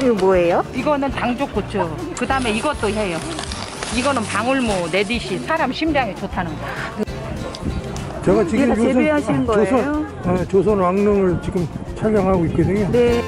이거 뭐예요? 이거는 당족고추. 그 다음에 이것도 해요. 이거는 방울무, 레디시, 사람 심장에 좋다는 거. 제가 지금 여기다 재배하시는 거예요? 조선 왕릉을 지금 촬영하고 있거든요. 네.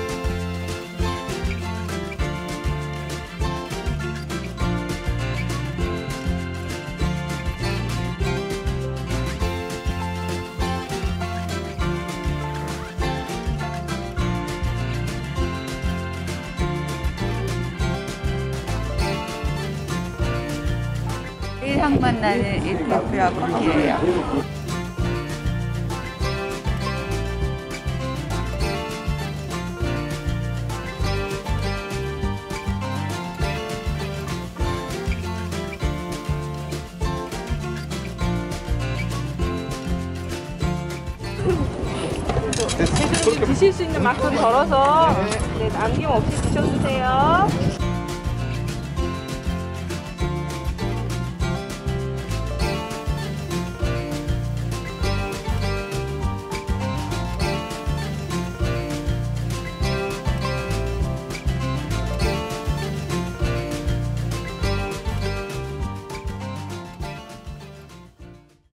향만 나는 에티오피아 커피예요. 드실 수 있는 만큼 덜어서 남김없이 드셔주세요.